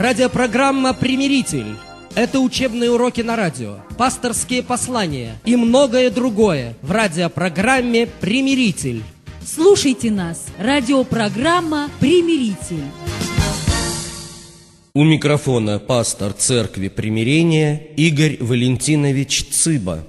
Радиопрограмма «Примиритель». Это учебные уроки на радио, пасторские послания и многое другое в радиопрограмме «Примиритель». Слушайте нас. Радиопрограмма «Примиритель». У микрофона пастор Церкви Примирения Игорь Валентинович Цыба.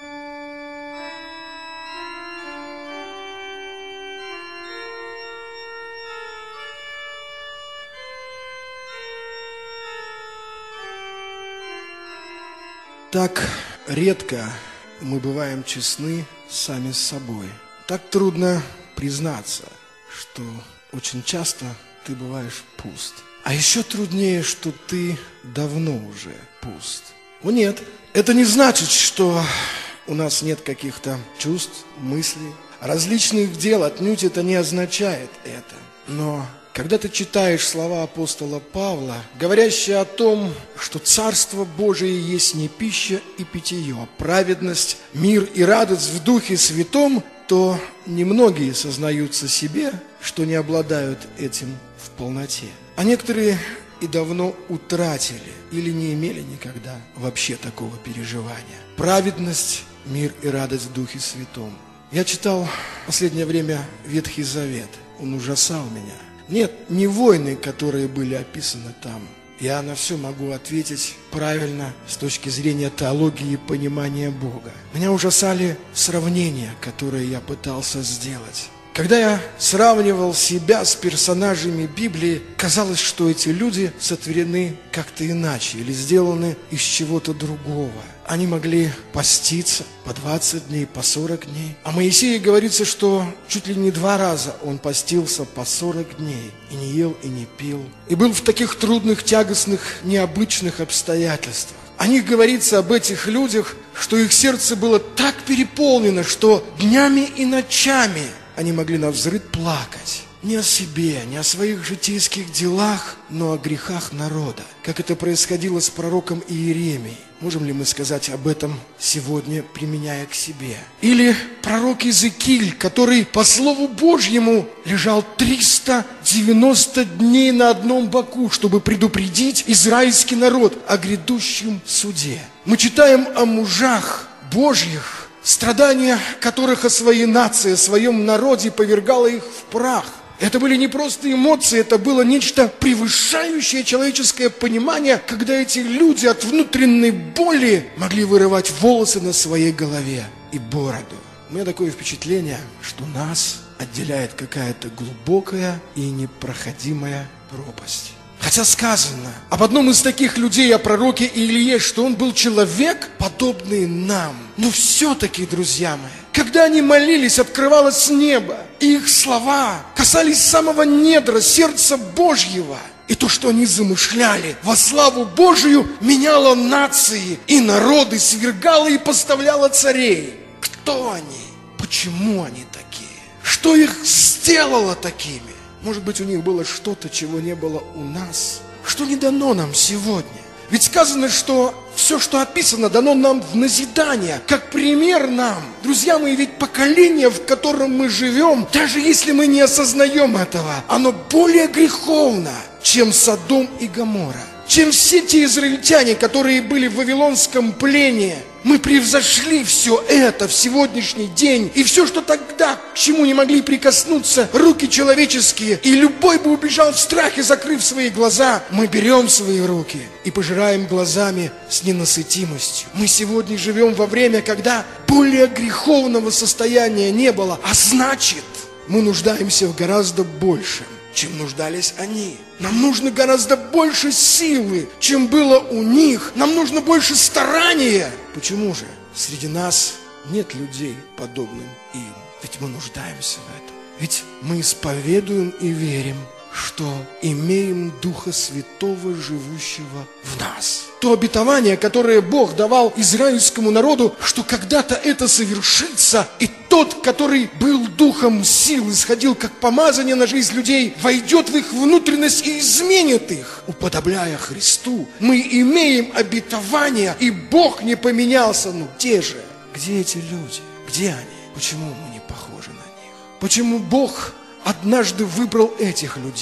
Так редко мы бываем честны сами с собой. Так трудно признаться, что очень часто ты бываешь пуст. А еще труднее, что ты давно уже пуст. О нет, это не значит, что у нас нет каких-то чувств, мыслей, различных дел. Отнюдь это не означает это. Но когда ты читаешь слова апостола Павла, говорящие о том, что Царство Божие есть не пища и питье, а праведность, мир и радость в Духе Святом, то немногие сознаются себе, что не обладают этим в полноте. А некоторые и давно утратили или не имели никогда вообще такого переживания. Праведность, мир и радость в Духе Святом. Я читал в последнее время Ветхий Завет. Он ужасал меня. Нет, не войны, которые были описаны там. Я на все могу ответить правильно с точки зрения теологии и понимания Бога. Меня ужасали сравнения, которые я пытался сделать. Когда я сравнивал себя с персонажами Библии, казалось, что эти люди сотворены как-то иначе или сделаны из чего-то другого. Они могли поститься по 20 дней, по 40 дней. О Моисее говорится, что чуть ли не 2 раза он постился по 40 дней и не ел, и не пил. И был в таких трудных, тягостных, необычных обстоятельствах. О них говорится, об этих людях, что их сердце было так переполнено, что днями и ночами они могли навзрыд плакать. Не о себе, не о своих житейских делах, но о грехах народа. Как это происходило с пророком Иеремией. Можем ли мы сказать об этом сегодня, применяя к себе? Или пророк Иезекииль, который по Слову Божьему лежал 390 дней на одном боку, чтобы предупредить израильский народ о грядущем суде. Мы читаем о мужах Божьих, страдания которых о своей нации, о своем народе повергало их в прах. Это были не просто эмоции, это было нечто превышающее человеческое понимание, когда эти люди от внутренней боли могли вырывать волосы на своей голове и бороду. У меня такое впечатление, что нас отделяет какая-то глубокая и непроходимая пропасть. Хотя сказано об одном из таких людей, о пророке Илие, что он был человек, подобный нам. Но все-таки, друзья мои, когда они молились, открывалось небо, и их слова касались самого недра, сердца Божьего. И то, что они замышляли во славу Божию, меняло нации и народы, свергало и поставляло царей. Кто они? Почему они такие? Что их сделало такими? Может быть, у них было что-то, чего не было у нас, что не дано нам сегодня. Ведь сказано, что все, что описано, дано нам в назидание, как пример нам. Друзья мои, ведь поколение, в котором мы живем, даже если мы не осознаем этого, оно более греховно, чем Содом и Гоморра, чем все те израильтяне, которые были в вавилонском плене. Мы превзошли все это в сегодняшний день. И все, что тогда, к чему не могли прикоснуться руки человеческие, и любой бы убежал в страхе, закрыв свои глаза, мы берем свои руки и пожираем глазами с ненасытимостью. Мы сегодня живем во время, когда более греховного состояния не было, а значит, мы нуждаемся в гораздо большем, чем нуждались они. Нам нужно гораздо больше силы, чем было у них. Нам нужно больше старания. Почему же среди нас нет людей, подобных им? Ведь мы нуждаемся в этом. Ведь мы исповедуем и верим, что имеем Духа Святого, живущего в нас. То обетование, которое Бог давал израильскому народу, что когда-то это совершится, и тот, который был духом сил, исходил как помазание на жизнь людей, войдет в их внутренность и изменит их, уподобляя Христу. Мы имеем обетование, и Бог не поменялся. Но где же? Где эти люди? Где они? Почему мы не похожи на них? Почему Бог однажды выбрал этих людей?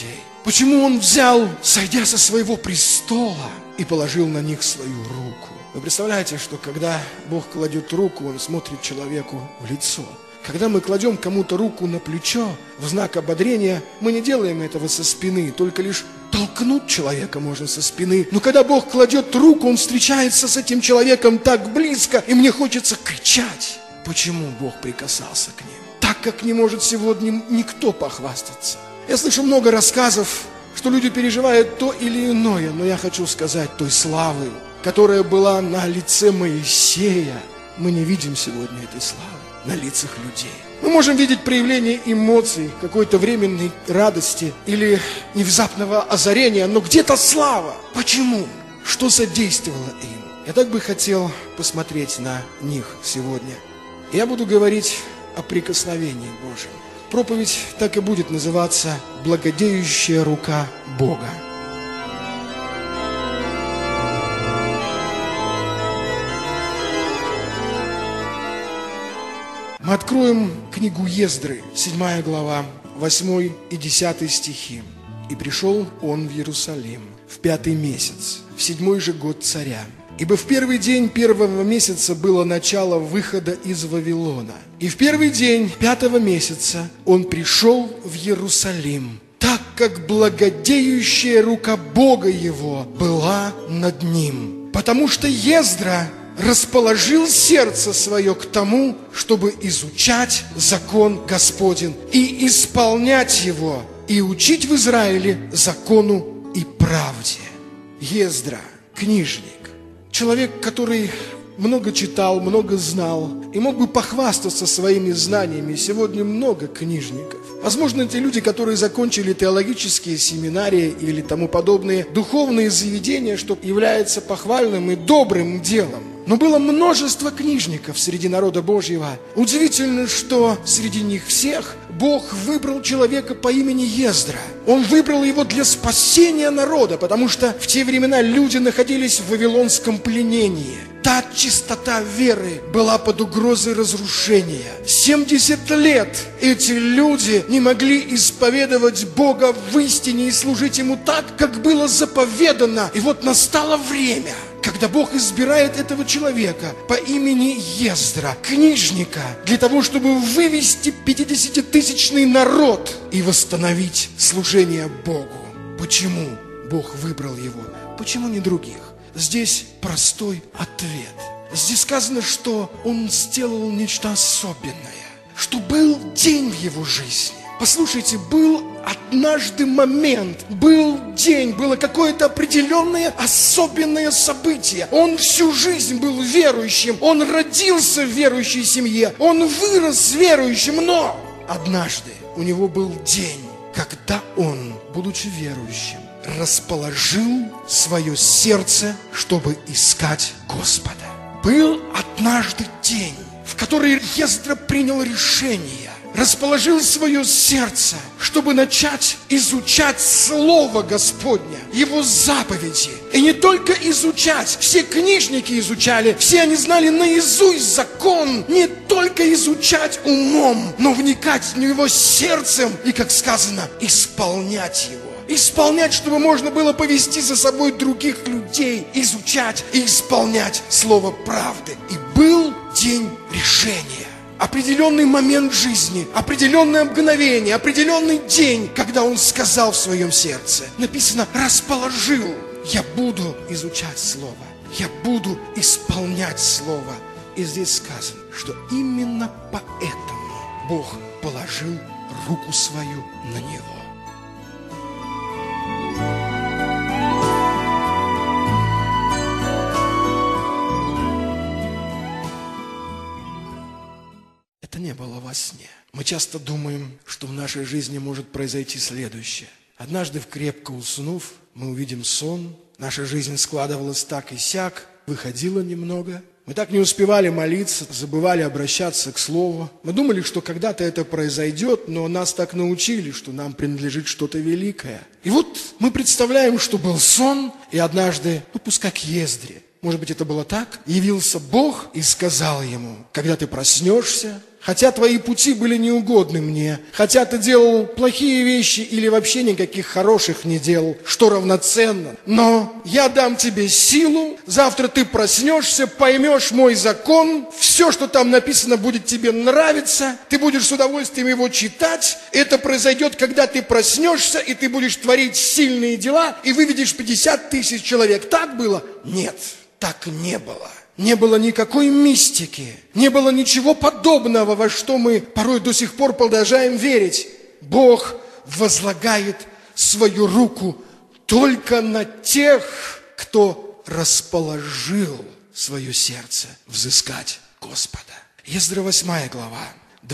Почему Он взял, сойдя со своего престола, и положил на них свою руку? Вы представляете, что когда Бог кладет руку, Он смотрит человеку в лицо. Когда мы кладем кому-то руку на плечо в знак ободрения, мы не делаем этого со спины, только лишь толкнуть человека можно со спины. Но когда Бог кладет руку, Он встречается с этим человеком так близко, и мне хочется кричать. Почему Бог прикасался к ним? Так, как не может сегодня никто похвастаться. Я слышу много рассказов, что люди переживают то или иное, но я хочу сказать, той славы, которая была на лице Моисея, мы не видим сегодня этой славы на лицах людей. Мы можем видеть проявление эмоций, какой-то временной радости или внезапного озарения, но где-то слава. Почему? Что содействовало им? Я так бы хотел посмотреть на них сегодня. Я буду говорить о прикосновении Божьем. Проповедь так и будет называться «Благодеющая рука Бога». Мы откроем книгу Ездры, 7 глава, 8 и 10 стихи. «И пришел он в Иерусалим в 5-й месяц, в 7-й же год царя. Ибо в 1-й день 1-го месяца было начало выхода из Вавилона. И в 1-й день 5-го месяца он пришел в Иерусалим, так как благодеющая рука Бога его была над ним. Потому что Ездра расположил сердце свое к тому, чтобы изучать закон Господень и исполнять его, и учить в Израиле закону и правде». Ездра, книжник, человек, который много читал, много знал и мог бы похвастаться своими знаниями. Сегодня много книжников. Возможно, это люди, которые закончили теологические семинарии или тому подобные духовные заведения, что является похвальным и добрым делом. Но было множество книжников среди народа Божьего. Удивительно, что среди них всех Бог выбрал человека по имени Ездра. Он выбрал его для спасения народа, потому что в те времена люди находились в вавилонском пленении. Та чистота веры была под угрозой разрушения. 70 лет эти люди не могли исповедовать Бога в истине и служить Ему так, как было заповедано. И вот настало время, когда Бог избирает этого человека по имени Ездра, книжника, для того, чтобы вывести 50-тысячный народ и восстановить служение Богу. Почему Бог выбрал его? Почему не других? Здесь простой ответ. Здесь сказано, что он сделал нечто особенное, что был день в его жизни. Послушайте, был однажды момент, был день, было какое-то определенное особенное событие. Он всю жизнь был верующим, он родился в верующей семье, он вырос верующим, но однажды у него был день, когда он, будучи верующим, расположил свое сердце, чтобы искать Господа. Был однажды день, в который Ездра принял решение, расположил свое сердце, чтобы начать изучать Слово Господня, Его заповеди. И не только изучать, все книжники изучали, все они знали наизусть закон, не только изучать умом, но вникать в него сердцем и, как сказано, исполнять его. Исполнять, чтобы можно было повести за собой других людей, изучать и исполнять Слово правды. И был день решения. Определенный момент жизни, определенное мгновение, определенный день, когда он сказал в своем сердце. Написано, расположил. Я буду изучать Слово. Я буду исполнять Слово. И здесь сказано, что именно поэтому Бог положил руку свою на него. Это не было во сне. Мы часто думаем, что в нашей жизни может произойти следующее. Однажды, крепко уснув, мы увидим сон. Наша жизнь складывалась так и сяк, выходила немного. Мы так не успевали молиться, забывали обращаться к Слову. Мы думали, что когда-то это произойдет, но нас так научили, что нам принадлежит что-то великое. И вот мы представляем, что был сон, и однажды, пускай к Ездре, может быть, это было так, явился Бог и сказал ему, когда ты проснешься, хотя твои пути были неугодны мне, хотя ты делал плохие вещи или вообще никаких хороших не делал, что равноценно, но я дам тебе силу, завтра ты проснешься, поймешь мой закон, все, что там написано, будет тебе нравиться, ты будешь с удовольствием его читать, это произойдет, когда ты проснешься, и ты будешь творить сильные дела, и выведешь 50 тысяч человек. Так было? Нет, так не было. Не было никакой мистики, не было ничего подобного, во что мы порой до сих пор продолжаем верить. Бог возлагает свою руку только на тех, кто расположил свое сердце взыскать Господа. Ездра 8 глава,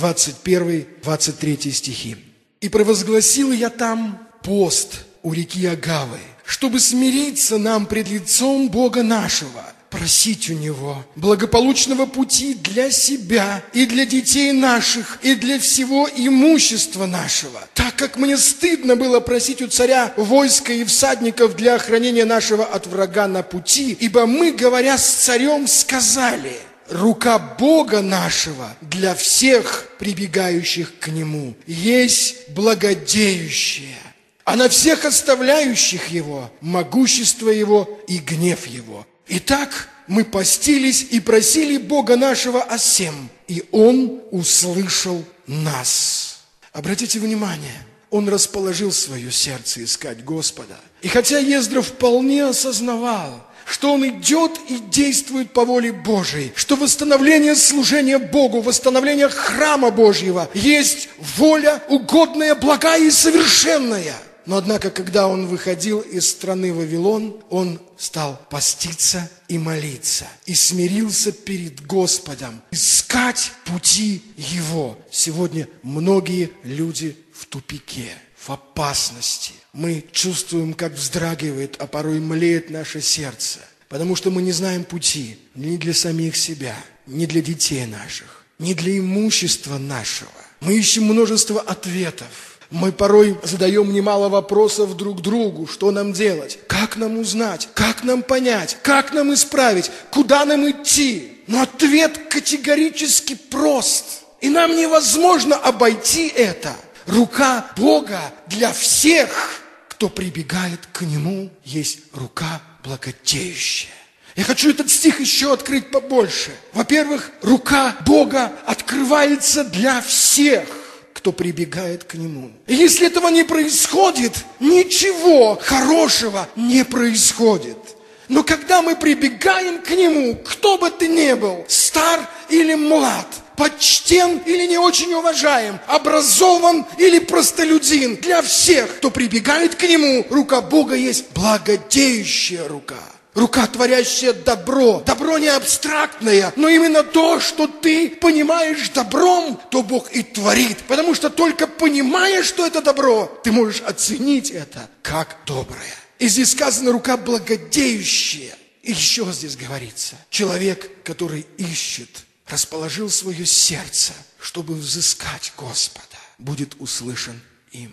21-23 стихи. «И провозгласил я там пост у реки Агавы, чтобы смириться нам пред лицом Бога нашего, просить у Него благополучного пути для себя и для детей наших, и для всего имущества нашего, так как мне стыдно было просить у царя войска и всадников для охранения нашего от врага на пути, ибо мы, говоря с царем, сказали: рука Бога нашего для всех прибегающих к Нему есть благодеющая, а на всех оставляющих Его могущество Его и гнев Его. Итак, мы постились и просили Бога нашего о сем, и Он услышал нас». Обратите внимание, он расположил свое сердце искать Господа. И хотя Ездра вполне осознавал, что он идет и действует по воле Божией, что восстановление служения Богу, восстановление храма Божьего есть воля угодная, благая и совершенная. Но однако, когда он выходил из страны Вавилон, он стал поститься и молиться, и смирился перед Господом, искать пути Его. Сегодня многие люди в тупике, в опасности. Мы чувствуем, как вздрагивает, а порой млеет наше сердце, потому что мы не знаем пути ни для самих себя, ни для детей наших, ни для имущества нашего. Мы ищем множество ответов. Мы порой задаем немало вопросов друг другу, что нам делать, как нам узнать, как нам понять, как нам исправить, куда нам идти. Но ответ категорически прост, и нам невозможно обойти это. Рука Бога для всех, кто прибегает к Нему, есть рука благодеющая. Я хочу этот стих еще открыть побольше. Во-первых, рука Бога открывается для всех, кто прибегает к Нему. И если этого не происходит, ничего хорошего не происходит. Но когда мы прибегаем к Нему, кто бы ты ни был, стар или млад, почтен или не очень уважаем, образован или простолюдин, для всех, кто прибегает к Нему, рука Бога есть благодеющая рука. Рука, творящая добро. Добро не абстрактное, но именно то, что ты понимаешь добром, то Бог и творит. Потому что только понимая, что это добро, ты можешь оценить это как доброе. И здесь сказано рука благодеющая. И еще здесь говорится, человек, который ищет, расположил свое сердце, чтобы взыскать Господа, будет услышан им.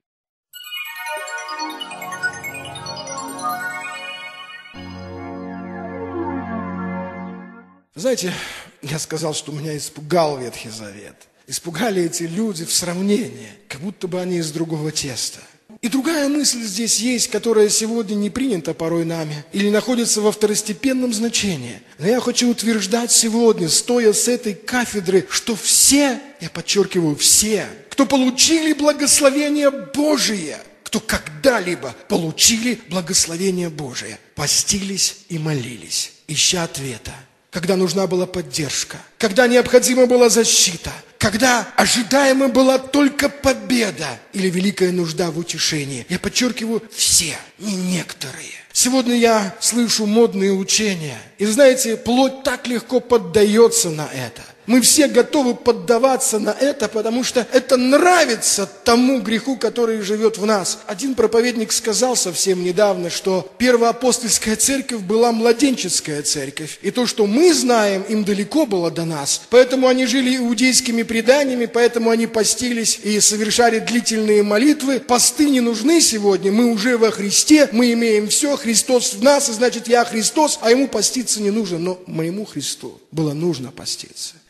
Знаете, я сказал, что меня испугал Ветхий Завет. Испугали эти люди в сравнении, как будто бы они из другого теста. И другая мысль здесь есть, которая сегодня не принята порой нами или находится во второстепенном значении. Но я хочу утверждать сегодня, стоя с этой кафедры, что все, я подчеркиваю, все, кто получили благословение Божие, кто когда-либо получили благословение Божие, постились и молились, ища ответа. Когда нужна была поддержка, когда необходима была защита, когда ожидаема была только победа или великая нужда в утешении. Я подчеркиваю, все, не некоторые. Сегодня я слышу модные учения. И знаете, плоть так легко поддается на это. Мы все готовы поддаваться на это, потому что это нравится тому греху, который живет в нас. Один проповедник сказал совсем недавно, что первоапостольская церковь была младенческая церковь. И то, что мы знаем, им далеко было до нас. Поэтому они жили иудейскими преданиями, поэтому они постились и совершали длительные молитвы. Посты не нужны сегодня, мы уже во Христе, мы имеем все, Христос в нас, и значит я Христос, а ему поститься не нужно. Но моему Христу было нужно поститься.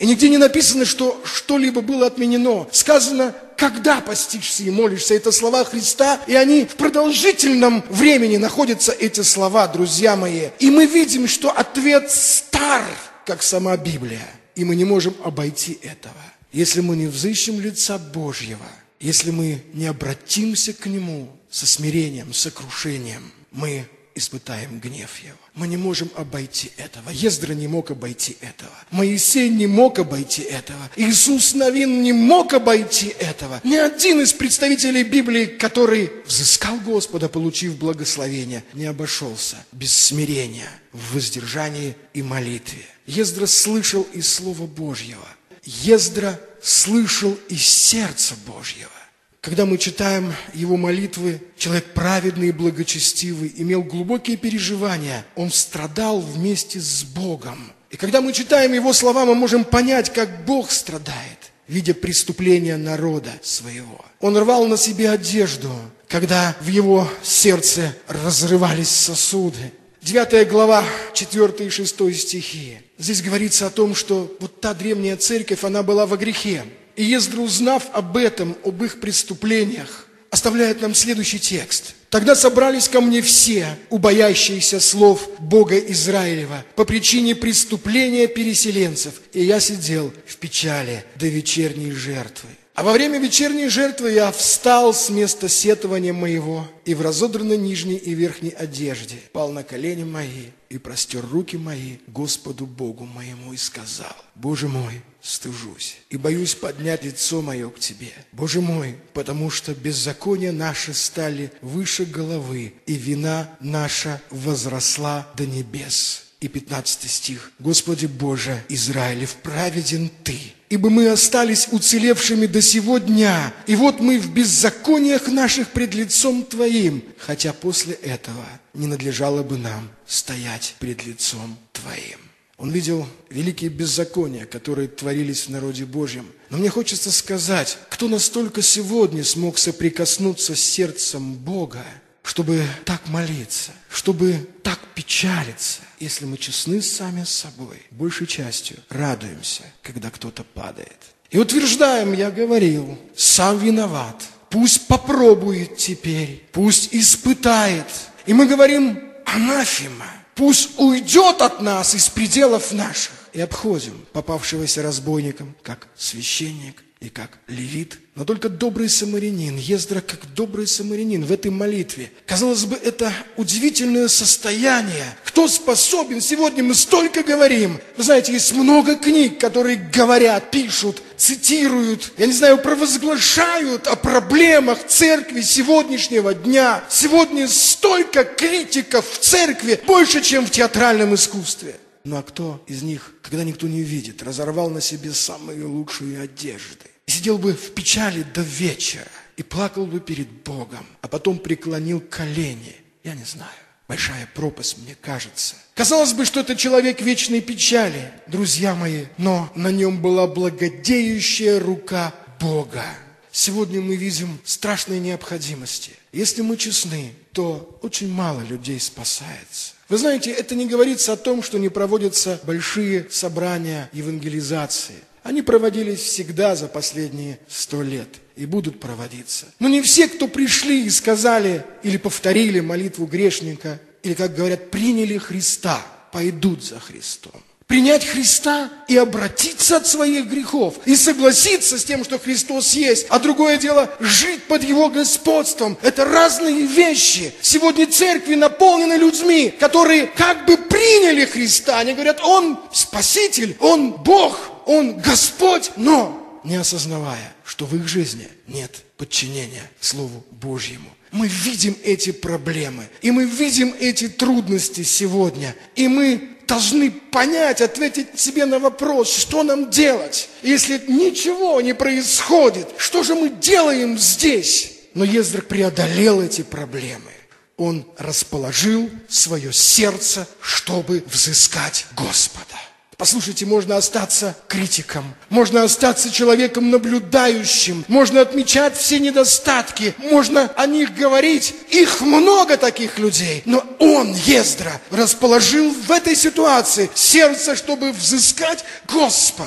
И нигде не написано, что что-либо было отменено. Сказано, когда постишься и молишься. Это слова Христа, и они в продолжительном времени находятся, эти слова, друзья мои. И мы видим, что ответ стар, как сама Библия. И мы не можем обойти этого. Если мы не взыщем лица Божьего, если мы не обратимся к Нему со смирением, сокрушением, мы испытаем гнев Его. Мы не можем обойти этого. Ездра не мог обойти этого. Моисей не мог обойти этого. Иисус Навин не мог обойти этого. Ни один из представителей Библии, который взыскал Господа, получив благословение, не обошелся без смирения, в воздержании и молитве. Ездра слышал из Слова Божьего. Ездра слышал из сердца Божьего. Когда мы читаем его молитвы, человек праведный и благочестивый, имел глубокие переживания, он страдал вместе с Богом. И когда мы читаем его слова, мы можем понять, как Бог страдает, видя преступления народа своего. Он рвал на себе одежду, когда в его сердце разрывались сосуды. 9 глава, 4 и 6 стихи. Здесь говорится о том, что вот та древняя церковь, она была во грехе. И Ездра, узнав об этом, об их преступлениях, оставляет нам следующий текст. «Тогда собрались ко мне все, убоящиеся слов Бога Израилева, по причине преступления переселенцев, и я сидел в печали до вечерней жертвы. А во время вечерней жертвы я встал с места сетования моего и в разодранной нижней и верхней одежде пал на колени мои и простер руки мои Господу Богу моему и сказал: Боже мой, стыжусь и боюсь поднять лицо мое к Тебе. Боже мой, потому что беззакония наши стали выше головы, и вина наша возросла до небес». И 15 стих. «Господи Боже, Израилев, праведен Ты, ибо мы остались уцелевшими до сего дня, и вот мы в беззакониях наших пред лицом Твоим, хотя после этого не надлежало бы нам стоять пред лицом Твоим». Он видел великие беззакония, которые творились в народе Божьем. Но мне хочется сказать, кто настолько сегодня смог соприкоснуться с сердцем Бога, чтобы так молиться, чтобы так печалиться, если мы честны сами с собой, большей частью радуемся, когда кто-то падает. И утверждаем, я говорил, сам виноват, пусть попробует теперь, пусть испытает. И мы говорим, анафема, пусть уйдет от нас из пределов наших. И обходим попавшегося разбойником, как священник и как левит. Но только добрый самарянин, Ездра как добрый самарянин в этой молитве. Казалось бы, это удивительное состояние. Кто способен? Сегодня мы столько говорим. Вы знаете, есть много книг, которые говорят, пишут, цитируют, я не знаю, провозглашают о проблемах церкви сегодняшнего дня. Сегодня столько критиков в церкви, больше, чем в театральном искусстве. Ну а кто из них, когда никто не видит, разорвал на себе самые лучшие одежды? И сидел бы в печали до вечера и плакал бы перед Богом, а потом преклонил колени. Я не знаю. Большая пропасть, мне кажется. Казалось бы, что это человек вечной печали, друзья мои, но на нем была благодеющая рука Бога. Сегодня мы видим страшные необходимости. Если мы честны, то очень мало людей спасается. Вы знаете, это не говорится о том, что не проводятся большие собрания евангелизации. Они проводились всегда за последние 100 лет и будут проводиться. Но не все, кто пришли и сказали или повторили молитву грешника, или, как говорят, приняли Христа, пойдут за Христом. Принять Христа и обратиться от своих грехов, и согласиться с тем, что Христос есть. А другое дело, жить под Его господством. Это разные вещи. Сегодня церкви наполнены людьми, которые как бы приняли Христа. Они говорят, Он Спаситель, Он Бог, Он Господь, но не осознавая, что в их жизни нет подчинения Слову Божьему. Мы видим эти проблемы, и мы видим эти трудности сегодня, и мы должны понять, ответить себе на вопрос, что нам делать, если ничего не происходит, что же мы делаем здесь? Но Ездра преодолел эти проблемы. Он расположил свое сердце, чтобы взыскать Господа. Послушайте, можно остаться критиком, можно остаться человеком наблюдающим, можно отмечать все недостатки, можно о них говорить. Их много таких людей. Но он, Ездра, расположил в этой ситуации сердце, чтобы взыскать Господа.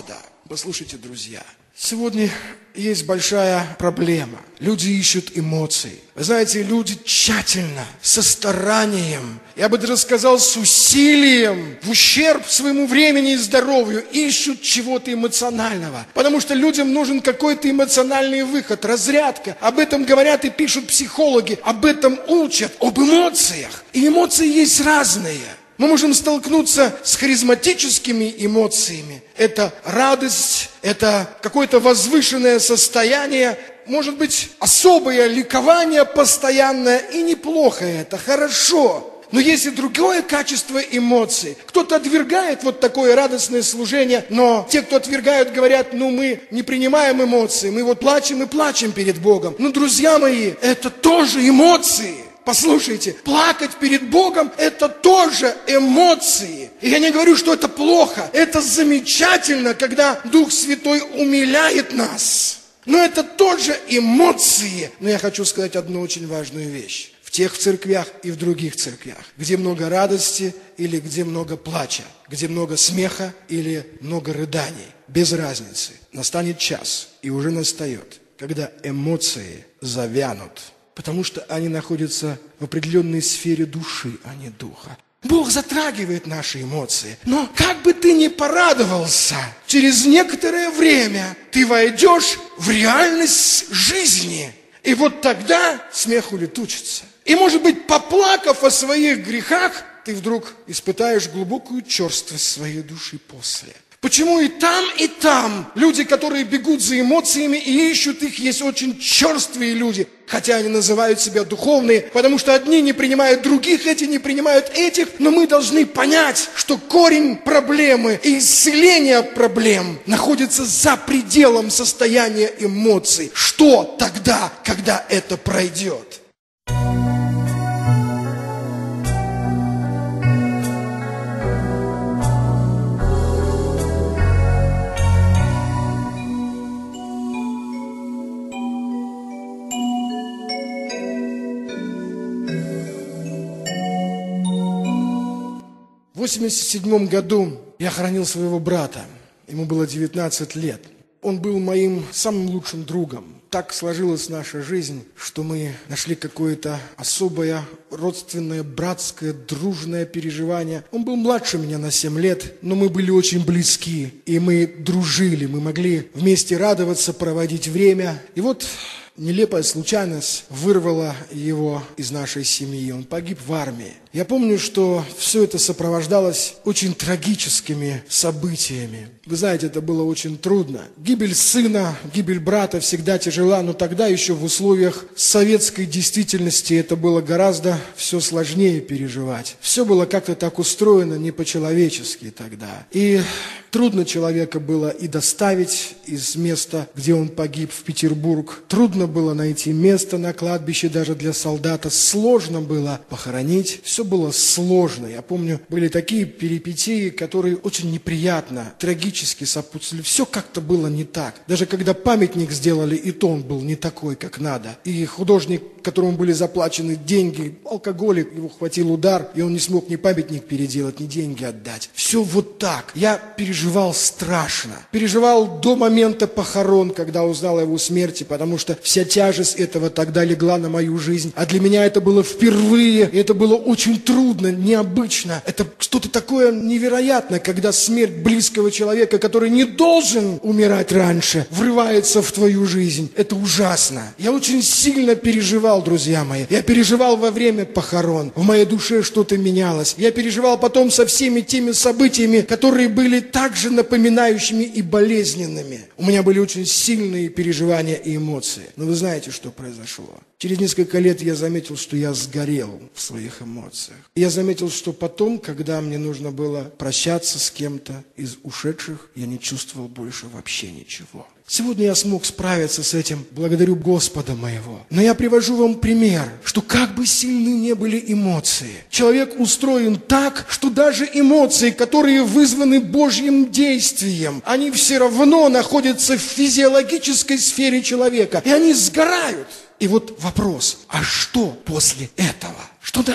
Послушайте, друзья, сегодня есть большая проблема. Люди ищут эмоции. Вы знаете, люди тщательно, со старанием, я бы даже сказал, с усилием, в ущерб своему времени и здоровью, ищут чего-то эмоционального. Потому что людям нужен какой-то эмоциональный выход, разрядка. Об этом говорят и пишут психологи, об этом учат, об эмоциях. И эмоции есть разные. Мы можем столкнуться с харизматическими эмоциями. Это радость, это какое-то возвышенное состояние, может быть, особое ликование постоянное, и неплохо это, хорошо. Но есть и другое качество эмоций. Кто-то отвергает вот такое радостное служение, но те, кто отвергают, говорят, мы не принимаем эмоции, мы вот плачем и плачем перед Богом. Но, друзья мои, это тоже эмоции. Послушайте, плакать перед Богом – это тоже эмоции. И я не говорю, что это плохо. Это замечательно, когда Дух Святой умиляет нас. Но это тоже эмоции. Но я хочу сказать одну очень важную вещь. В тех церквях и в других церквях, где много радости или где много плача, где много смеха или много рыданий, без разницы. Настанет час, и уже настает, когда эмоции завянут. Потому что они находятся в определенной сфере души, а не духа. Бог затрагивает наши эмоции. Но как бы ты ни порадовался, через некоторое время ты войдешь в реальность жизни. И вот тогда смех улетучится. И, может быть, поплакав о своих грехах, ты вдруг испытаешь глубокую черствость своей души после. Почему и там люди, которые бегут за эмоциями и ищут их, есть очень черствые люди, хотя они называют себя духовные, потому что одни не принимают других, эти не принимают этих, но мы должны понять, что корень проблемы и исцеление проблем находится за пределом состояния эмоций. Что тогда, когда это пройдет? В 1987 году я хоронил своего брата. Ему было 19 лет. Он был моим самым лучшим другом. Так сложилась наша жизнь, что мы нашли какое-то особое, родственное, братское, дружное переживание. Он был младше меня на 7 лет, но мы были очень близки. И мы дружили, мы могли вместе радоваться, проводить время. И вот нелепая случайность вырвала его из нашей семьи. Он погиб в армии. Я помню, что все это сопровождалось очень трагическими событиями. Вы знаете, это было очень трудно. Гибель сына, гибель брата всегда тяжела, но тогда еще в условиях советской действительности это было гораздо все сложнее переживать. Все было как-то так устроено не по-человечески тогда. И трудно человека было и доставить из места, где он погиб, в Петербург. Трудно было найти место на кладбище даже для солдата. Сложно было похоронить. Все было сложно. Я помню, были такие перипетии, которые очень неприятно, трагически сопутствовали. Все как-то было не так. Даже когда памятник сделали, и то он был не такой, как надо. И художник, которому были заплачены деньги, алкоголик, его хватил удар, и он не смог ни памятник переделать, ни деньги отдать. Все вот так. Я переживал страшно. Переживал до момента похорон, когда узнал о его смерти, потому что вся тяжесть этого тогда легла на мою жизнь. А для меня это было впервые, и это было очень трудно, необычно. Это что-то такое невероятное, когда смерть близкого человека, который не должен умирать раньше, врывается в твою жизнь. Это ужасно. Я очень сильно переживал, друзья мои. Я переживал во время похорон. В моей душе что-то менялось. Я переживал потом со всеми теми событиями, которые были также напоминающими и болезненными. У меня были очень сильные переживания и эмоции. Но вы знаете, что произошло? Через несколько лет я заметил, что я сгорел в своих эмоциях. Я заметил, что потом, когда мне нужно было прощаться с кем-то из ушедших, я не чувствовал больше вообще ничего. Сегодня я смог справиться с этим, благодарю Господа моего. Но я привожу вам пример, что как бы сильны не были эмоции, человек устроен так, что даже эмоции, которые вызваны Божьим действием, они все равно находятся в физиологической сфере человека, и они сгорают. И вот вопрос, а что после этого? Что дальше?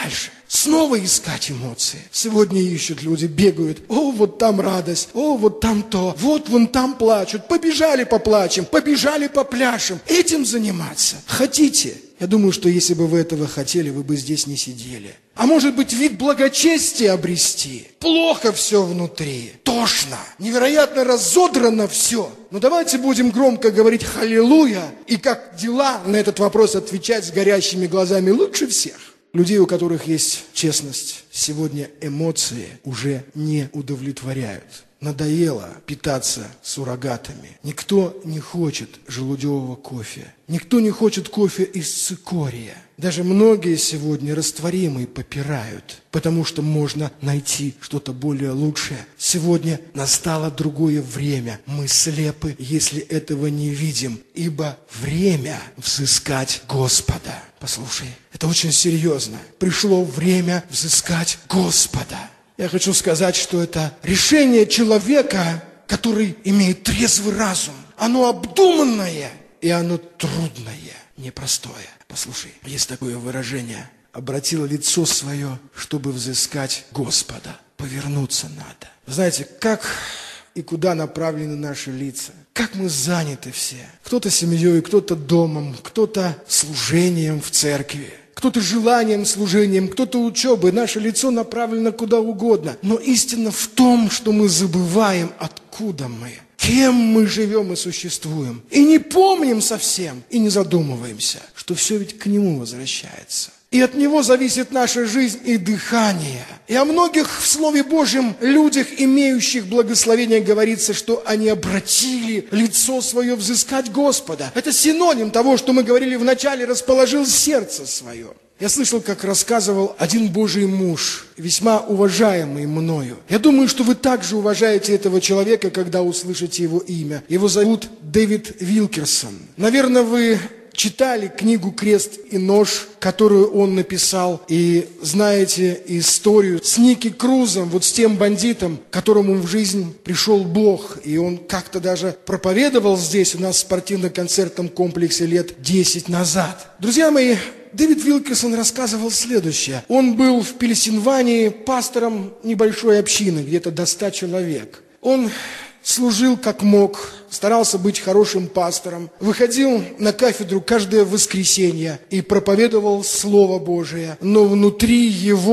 снова искать эмоции. Сегодня ищут люди, бегают. О, вот там радость, о, вот там то, вот вон там плачут. Побежали поплачем, побежали попляшем. Этим заниматься хотите? Я думаю, что если бы вы этого хотели, вы бы здесь не сидели. А может быть, вид благочестия обрести? Плохо все внутри, тошно, невероятно разодрано все. Но давайте будем громко говорить «Халилуя» и как дела на этот вопрос отвечать с горящими глазами лучше всех. Людей, у которых есть честность, сегодня эмоции уже не удовлетворяют. Надоело питаться суррогатами. Никто не хочет желудевого кофе. Никто не хочет кофе из цикория. Даже многие сегодня растворимые попирают, потому что можно найти что-то более лучшее. Сегодня настало другое время. Мы слепы, если этого не видим, ибо время взыскать Господа. Послушай, это очень серьезно. Пришло время взыскать Господа. Я хочу сказать, что это решение человека, который имеет трезвый разум. Оно обдуманное и оно трудное, непростое. Послушай, есть такое выражение: обратило лицо свое, чтобы взыскать Господа. Повернуться надо. Знаете, как и куда направлены наши лица? Как мы заняты все. Кто-то семьей, кто-то домом, кто-то служением в церкви. Кто-то желанием, служением, кто-то учебой. Наше лицо направлено куда угодно. Но истина в том, что мы забываем, откуда мы, кем мы живем и существуем. И не помним совсем, и не задумываемся, что все ведь к Нему возвращается. И от Него зависит наша жизнь и дыхание. И о многих в Слове Божьем людях, имеющих благословение, говорится, что они обратили лицо свое взыскать Господа. Это синоним того, что мы говорили в начале: расположил сердце свое. Я слышал, как рассказывал один Божий муж, весьма уважаемый мною. Я думаю, что вы также уважаете этого человека, когда услышите его имя. Его зовут Дэвид Вилкерсон. Наверное, вы читали книгу «Крест и нож», которую он написал, и знаете историю с Ники Крузом, вот с тем бандитом, которому в жизнь пришел Бог. И он как-то даже проповедовал здесь у нас в спортивно-концертном комплексе лет 10 назад. Друзья мои, Дэвид Вилкерсон рассказывал следующее. Он был в Пенсильвании пастором небольшой общины, где-то до 100 человек. Он служил как мог, старался быть хорошим пастором, выходил на кафедру каждое воскресенье и проповедовал Слово Божие, но внутри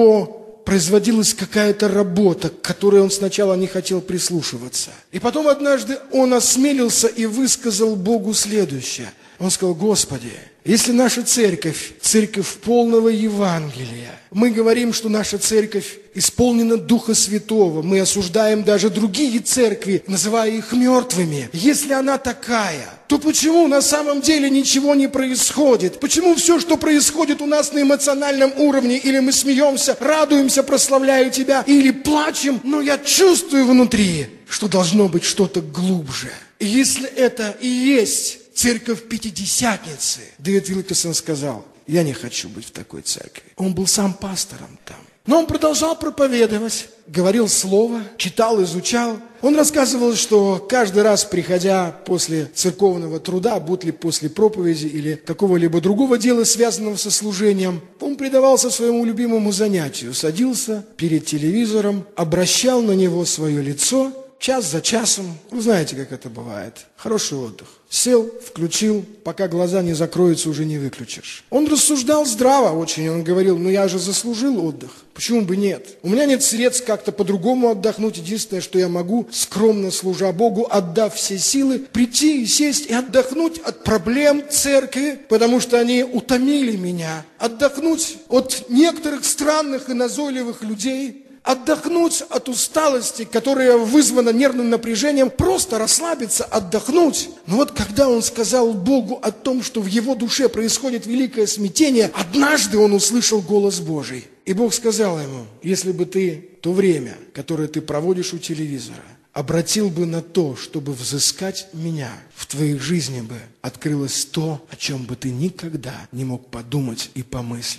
его производилась какая-то работа, к которой он сначала не хотел прислушиваться. И потом однажды он осмелился и высказал Богу следующее. Он сказал: Господи, если наша церковь, церковь полного Евангелия, мы говорим, что наша церковь исполнена Духа Святого, мы осуждаем даже другие церкви, называя их мертвыми. Если она такая, то почему на самом деле ничего не происходит? Почему все, что происходит у нас на эмоциональном уровне, или мы смеемся, радуемся, прославляю Тебя, или плачем, но я чувствую внутри, что должно быть что-то глубже. И если это и есть церковь Пятидесятницы, Дэвид Вилкерсон сказал: я не хочу быть в такой церкви. Он был сам пастором там. Но он продолжал проповедовать, говорил слово, читал, изучал. Он рассказывал, что каждый раз, приходя после церковного труда, будь ли после проповеди или какого-либо другого дела, связанного со служением, он предавался своему любимому занятию, садился перед телевизором, обращал на него свое лицо, час за часом. Вы знаете, как это бывает. Хороший отдых. Сел, включил, пока глаза не закроются, уже не выключишь. Он рассуждал здраво очень. Он говорил: ну я же заслужил отдых. Почему бы нет? У меня нет средств как-то по-другому отдохнуть. Единственное, что я могу, скромно служа Богу, отдав все силы, прийти и сесть и отдохнуть от проблем церкви, потому что они утомили меня. Отдохнуть от некоторых странных и назойливых людей. Отдохнуть от усталости, которая вызвана нервным напряжением, просто расслабиться, отдохнуть. Но вот когда он сказал Богу о том, что в его душе происходит великое смятение, однажды он услышал голос Божий. И Бог сказал ему: если бы ты то время, которое ты проводишь у телевизора, обратил бы на то, чтобы взыскать меня, в твоей жизни бы открылось то, о чем бы ты никогда не мог подумать и помыслить.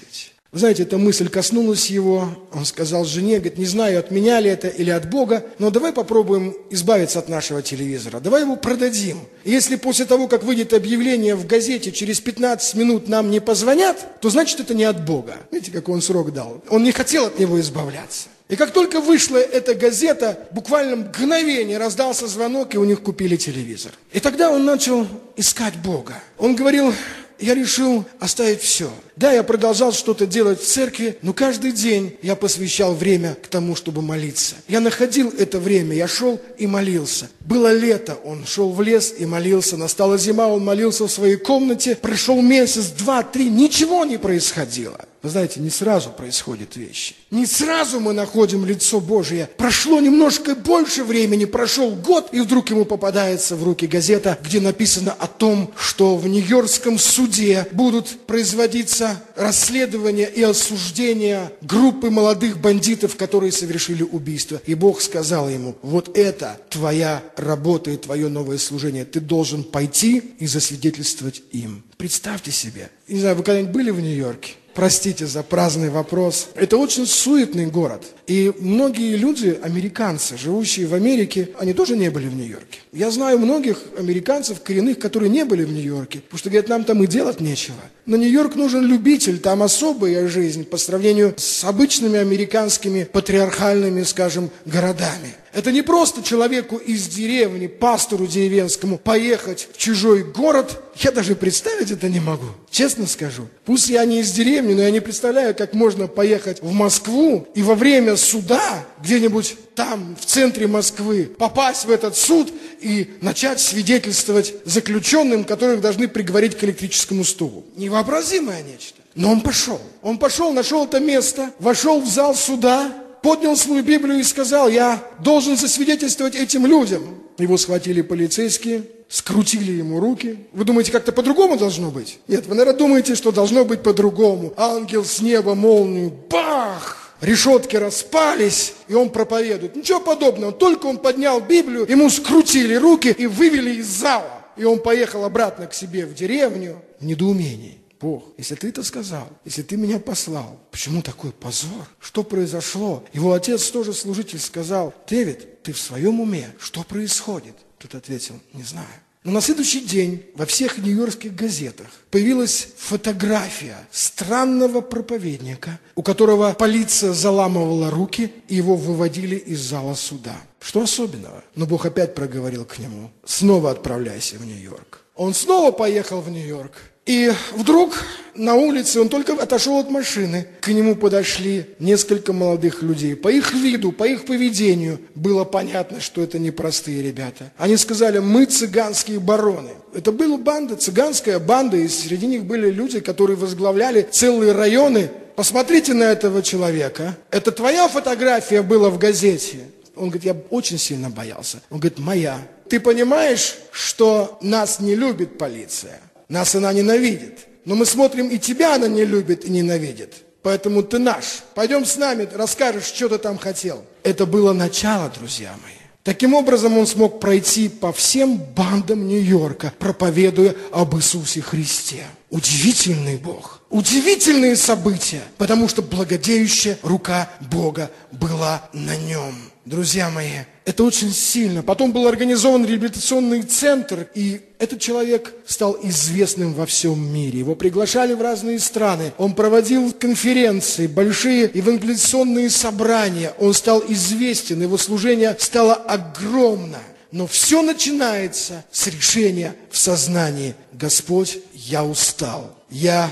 Вы знаете, эта мысль коснулась его. Он сказал жене, говорит, не знаю, от меня ли это или от Бога, но давай попробуем избавиться от нашего телевизора. Давай его продадим. И если после того, как выйдет объявление в газете, через 15 минут нам не позвонят, то значит это не от Бога. Видите, какой он срок дал? Он не хотел от него избавляться. И как только вышла эта газета, буквально мгновение раздался звонок, и у них купили телевизор. И тогда он начал искать Бога. Он говорил, я решил оставить все. Да, я продолжал что-то делать в церкви, но каждый день я посвящал время к тому, чтобы молиться. Я находил это время, я шел и молился. Было лето, он шел в лес и молился. Настала зима, он молился в своей комнате. Прошел месяц, 2, 3, ничего не происходило. Вы знаете, не сразу происходят вещи. Не сразу мы находим лицо Божие. Прошло немножко больше времени, прошел год, и вдруг ему попадается в руки газета, где написано о том, что в Нью-Йоркском суде будут производиться расследования и осуждения группы молодых бандитов, которые совершили убийство. И Бог сказал ему, вот это твоя работа и твое новое служение. Ты должен пойти и засвидетельствовать им. Представьте себе. Не знаю, вы когда-нибудь были в Нью-Йорке? Простите за праздный вопрос. Это очень суетный город. И многие люди, американцы, живущие в Америке, они тоже не были в Нью-Йорке. Я знаю многих американцев, коренных, которые не были в Нью-Йорке, потому что, говорят, нам там и делать нечего. Но Нью-Йорк нужен любитель, там особая жизнь по сравнению с обычными американскими патриархальными, скажем, городами. Это не просто человеку из деревни, пастору деревенскому поехать в чужой город. Я даже представить это не могу. Честно скажу. Пусть я не из деревни, но я не представляю, как можно поехать в Москву и во время суда где-нибудь там, в центре Москвы, попасть в этот суд и начать свидетельствовать заключенным, которых должны приговорить к электрическому стулу. Невообразимое нечто. Но он пошел. Он пошел, нашел это место, вошел в зал суда, поднял свою Библию и сказал, я должен засвидетельствовать этим людям. Его схватили полицейские, скрутили ему руки. Вы думаете, как-то по-другому должно быть? Нет, вы, наверное, думаете, что должно быть по-другому. Ангел с неба, молнию, бах! Решетки распались, и он проповедует. Ничего подобного, только он поднял Библию, ему скрутили руки и вывели из зала. И он поехал обратно к себе в деревню в недоумении. Бог, если ты это сказал, если ты меня послал, почему такой позор? Что произошло? Его отец, тоже служитель, сказал, Дэвид, ты в своем уме? Что происходит? Тот ответил, не знаю. Но на следующий день во всех нью-йоркских газетах появилась фотография странного проповедника, у которого полиция заламывала руки, и его выводили из зала суда. Что особенного? Но Бог опять проговорил к нему, снова отправляйся в Нью-Йорк. Он снова поехал в Нью-Йорк. И вдруг на улице, он только отошел от машины, к нему подошли несколько молодых людей. По их виду, по их поведению было понятно, что это непростые ребята. Они сказали, мы цыганские бароны. Это была банда, цыганская банда, и среди них были люди, которые возглавляли целые районы. Посмотрите на этого человека. Это твоя фотография была в газете? Он говорит, я очень сильно боялся. Он говорит, моя. Ты понимаешь, что нас не любит полиция? Нас она ненавидит. Но мы смотрим, и тебя она не любит и ненавидит. Поэтому ты наш. Пойдем с нами, расскажешь, что ты там хотел. Это было начало, друзья мои. Таким образом, он смог пройти по всем бандам Нью-Йорка, проповедуя об Иисусе Христе. Удивительный Бог. Удивительные события, потому что благодеющая рука Бога была на нем. Друзья мои, это очень сильно. Потом был организован реабилитационный центр, и этот человек стал известным во всем мире. Его приглашали в разные страны. Он проводил конференции, большие евангелизационные собрания. Он стал известен, его служение стало огромно. Но все начинается с решения в сознании. Господь, я устал. Я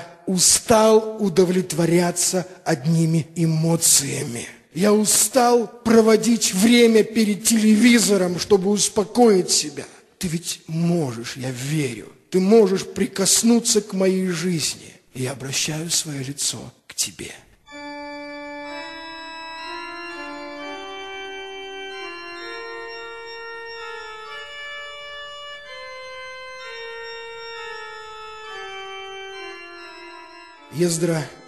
устал удовлетворяться одними эмоциями. Я устал проводить время перед телевизором, чтобы успокоить себя. Ты ведь можешь, я верю, ты можешь прикоснуться к моей жизни. И я обращаю свое лицо к тебе. Ездра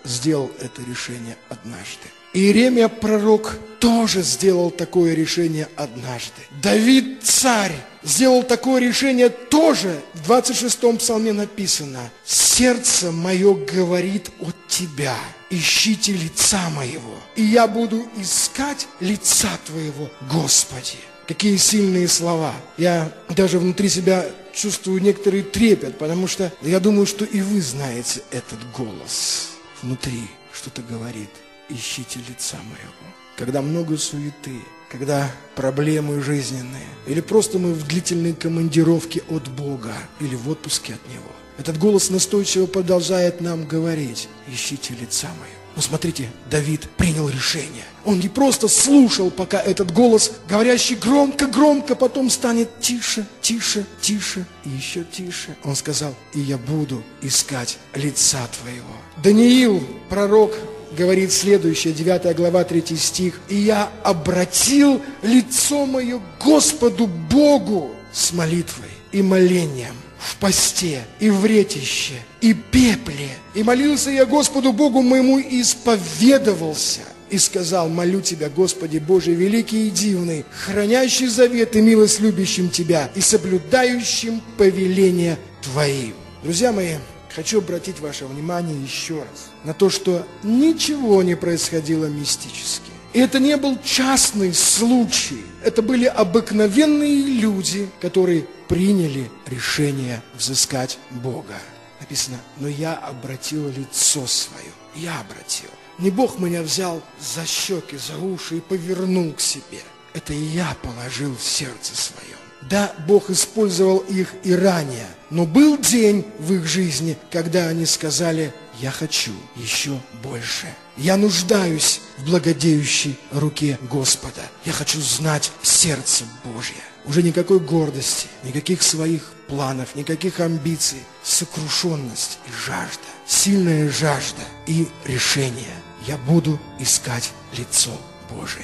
сделал это решение однажды. Иеремия пророк тоже сделал такое решение однажды. Давид царь сделал такое решение тоже. В 26-м псалме написано: «Сердце мое говорит от Тебя, ищите лица моего, и я буду искать лица Твоего, Господи». Какие сильные слова. Я даже внутри себя чувствую некоторый трепет, потому что я думаю, что и вы знаете этот голос. Внутри что-то говорит: ищите лица моего. Когда много суеты, когда проблемы жизненные, или просто мы в длительной командировке от Бога, или в отпуске от Него, этот голос настойчиво продолжает нам говорить: ищите лица моего. Но смотрите, Давид принял решение. Он не просто слушал, пока этот голос, говорящий громко-громко, потом станет тише, тише, тише и еще тише. Он сказал: и я буду искать лица Твоего. Даниил, пророк, говорит следующее, 9 глава, 3 стих: «И я обратил лицо мое к Господу Богу с молитвой и молением, в посте и в ретище и пепле. И молился я Господу Богу моему и исповедовался. И сказал: молю Тебя, Господи Боже, великий и дивный, хранящий завет и милость любящим Тебя и соблюдающим повеления Твои». Друзья мои, хочу обратить ваше внимание еще раз на то, что ничего не происходило мистически. И это не был частный случай. Это были обыкновенные люди, которые приняли решение взыскать Бога. Написано: но я обратил лицо свое. Я обратил. Не Бог меня взял за щеки, за уши и повернул к себе. Это я положил в сердце своем. Да, Бог использовал их и ранее, но был день в их жизни, когда они сказали: я хочу еще больше. Я нуждаюсь в благодеющей руке Господа. Я хочу знать сердце Божье. Уже никакой гордости, никаких своих планов, никаких амбиций. Сокрушенность и жажда, сильная жажда и решение. Я буду искать лицо Божие.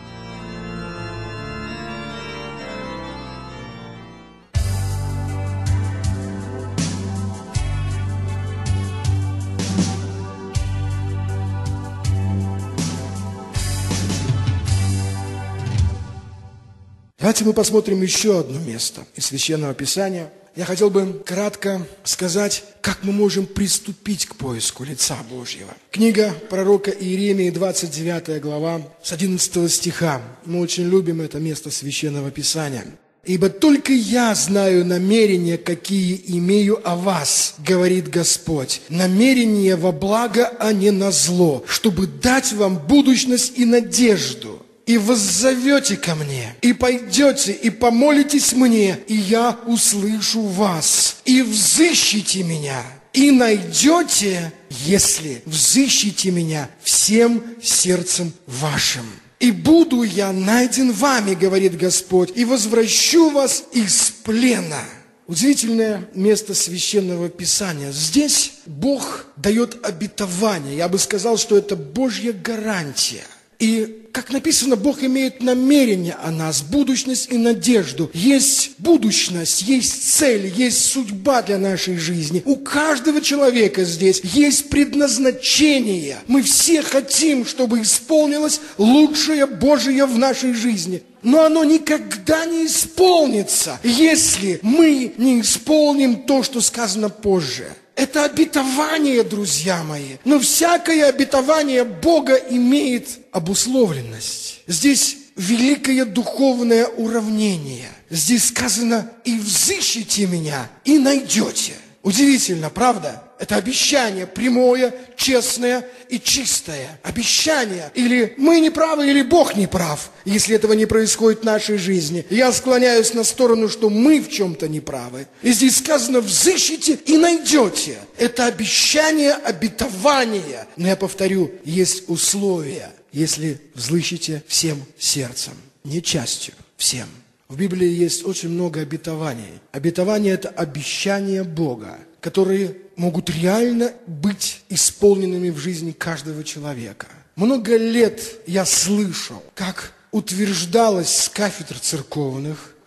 Давайте мы посмотрим еще одно место из Священного Писания. Я хотел бы кратко сказать, как мы можем приступить к поиску лица Божьего. Книга пророка Иеремии, 29 глава, с 11 стиха. Мы очень любим это место Священного Писания. «Ибо только я знаю намерения, какие имею о вас, говорит Господь, намерения во благо, а не на зло, чтобы дать вам будущность и надежду. И воззовете ко мне, и пойдете, и помолитесь мне, и я услышу вас, и взыщите меня, и найдете, если взыщите меня всем сердцем вашим. И буду я найден вами, говорит Господь, и возвращу вас из плена». Удивительное место Священного Писания. Здесь Бог дает обетование. Я бы сказал, что это Божья гарантия. И, как написано, Бог имеет намерение о нас, будущность и надежду. Есть будущность, есть цель, есть судьба для нашей жизни. У каждого человека здесь есть предназначение. Мы все хотим, чтобы исполнилось лучшее Божие в нашей жизни. Но оно никогда не исполнится, если мы не исполним то, что сказано позже. Это обетование, друзья мои. Но всякое обетование Бога имеет обусловленность. Здесь великое духовное уравнение. Здесь сказано: и взыщите меня, и найдете. Удивительно, правда? Это обещание прямое, честное и чистое. Обещание. Или мы не правы, или Бог не прав, если этого не происходит в нашей жизни. Я склоняюсь на сторону, что мы в чем-то не правы. И здесь сказано: взыщите и найдете. Это обещание, обетование. Но я повторю, есть условия. Если взыщите всем сердцем, не частью, всем. В Библии есть очень много обетований. Обетование – это обещания Бога, которые могут реально быть исполненными в жизни каждого человека. Много лет я слышал, как утверждалось с кафедр церковных,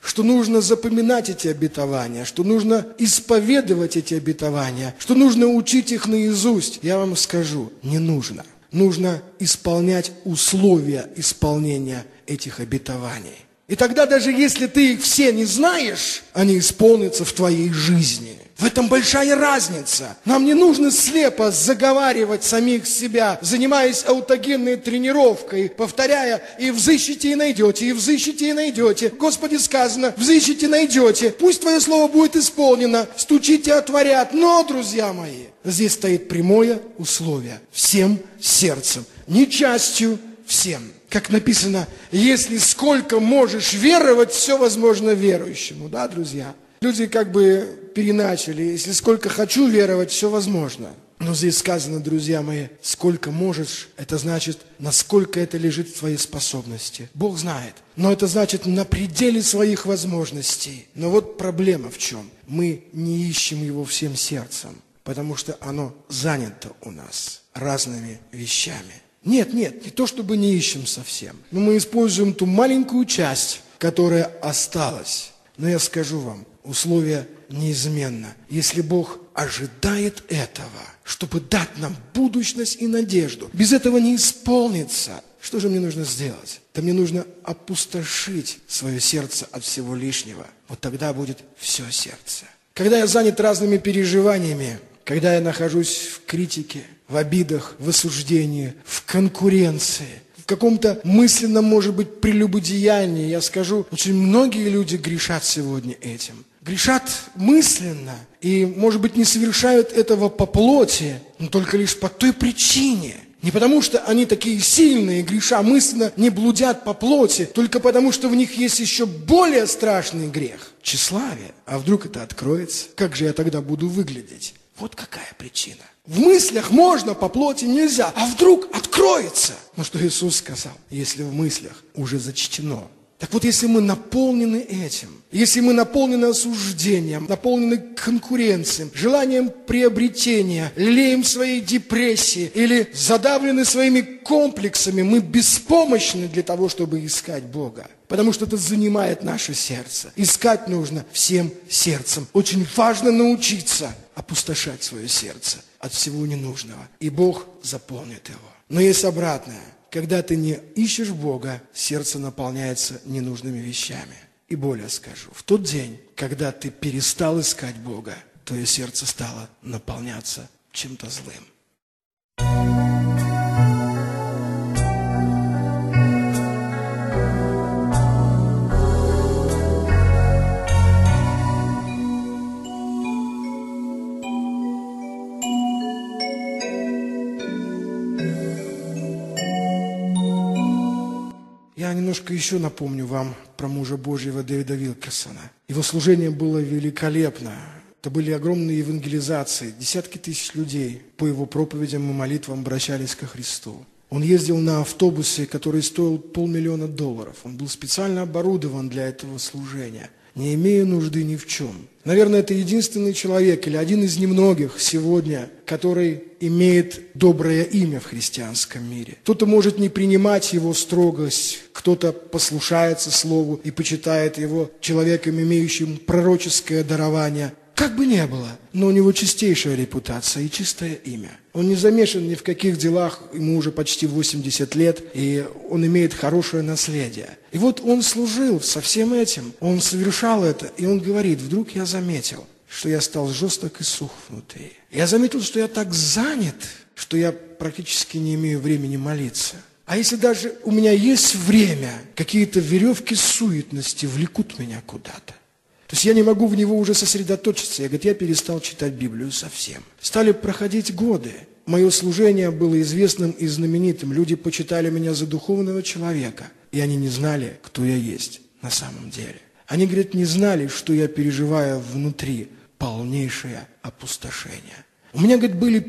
что нужно запоминать эти обетования, что нужно исповедовать эти обетования, что нужно учить их наизусть. Я вам скажу, не нужно. Нужно исполнять условия исполнения этих обетований. И тогда, даже если ты их все не знаешь, они исполнятся в твоей жизни. В этом большая разница. Нам не нужно слепо заговаривать самих себя, занимаясь аутогенной тренировкой, повторяя: и взыщите, и найдете, и взыщите, и найдете. Господи, сказано: взыщите, найдете. Пусть твое слово будет исполнено. Стучите, отворят. Но, друзья мои, здесь стоит прямое условие: всем сердцем, не частью, всем. Как написано: если сколько можешь веровать, все возможно верующему. Да, друзья? Люди как бы переначали: если сколько хочу веровать, все возможно. Но здесь сказано, друзья мои, сколько можешь, это значит, насколько это лежит в твоей способности. Бог знает. Но это значит на пределе своих возможностей. Но вот проблема в чем? Мы не ищем его всем сердцем, потому что оно занято у нас разными вещами. Нет, не то чтобы не ищем совсем, но мы используем ту маленькую часть, которая осталась. Но я скажу вам, условие неизменно. Если Бог ожидает этого, чтобы дать нам будущность и надежду, без этого не исполнится. Что же мне нужно сделать? Да мне нужно опустошить свое сердце от всего лишнего. Вот тогда будет все сердце. Когда я занят разными переживаниями, когда я нахожусь в критике, в обидах, в осуждении, в конкуренции, в каком-то мысленном, может быть, прелюбодеянии, я скажу, очень многие люди грешат сегодня этим. Грешат мысленно и, может быть, не совершают этого по плоти, но только лишь по той причине. Не потому, что они такие сильные, греша мысленно, не блудят по плоти, только потому, что в них есть еще более страшный грех – тщеславие. А вдруг это откроется? Как же я тогда буду выглядеть? Вот какая причина. В мыслях можно, по плоти нельзя. А вдруг откроется? Ну что Иисус сказал? Если в мыслях уже зачтено. Так вот, если мы наполнены этим, если мы наполнены осуждением, наполнены конкуренцией, желанием приобретения, лелеем своей депрессии или задавлены своими комплексами, мы беспомощны для того, чтобы искать Бога. Потому что это занимает наше сердце. Искать нужно всем сердцем. Очень важно научиться опустошать свое сердце от всего ненужного. И Бог заполнит его. Но есть обратное. Когда ты не ищешь Бога, сердце наполняется ненужными вещами. И более скажу, в тот день, когда ты перестал искать Бога, твое сердце стало наполняться чем-то злым. Я немножко еще напомню вам про мужа Божьего Дэвида Вилкерсона. Его служение было великолепно. Это были огромные евангелизации. Десятки тысяч людей по его проповедям и молитвам обращались ко Христу. Он ездил на автобусе, который стоил $500 000. Он был специально оборудован для этого служения, не имея нужды ни в чем. Наверное, это единственный человек или один из немногих сегодня, который имеет доброе имя в христианском мире. Кто-то может не принимать его строгость, кто-то послушается слову и почитает его человеком, имеющим пророческое дарование. Как бы ни было, но у него чистейшая репутация и чистое имя. Он не замешан ни в каких делах, ему уже почти 80 лет, и он имеет хорошее наследие. И вот он служил со всем этим, он совершал это, и он говорит: вдруг я заметил, что я стал жесток и сух внутри. Я заметил, что я так занят, что я практически не имею времени молиться. А если даже у меня есть время, какие-то веревки суетности влекут меня куда-то. То есть я не могу в него уже сосредоточиться. Я перестал читать Библию совсем. Стали проходить годы. Мое служение было известным и знаменитым. Люди почитали меня за духовного человека. И они не знали, кто я есть на самом деле. Они, говорят, не знали, что я переживаю внутри полнейшее опустошение. У меня, говорит, были 5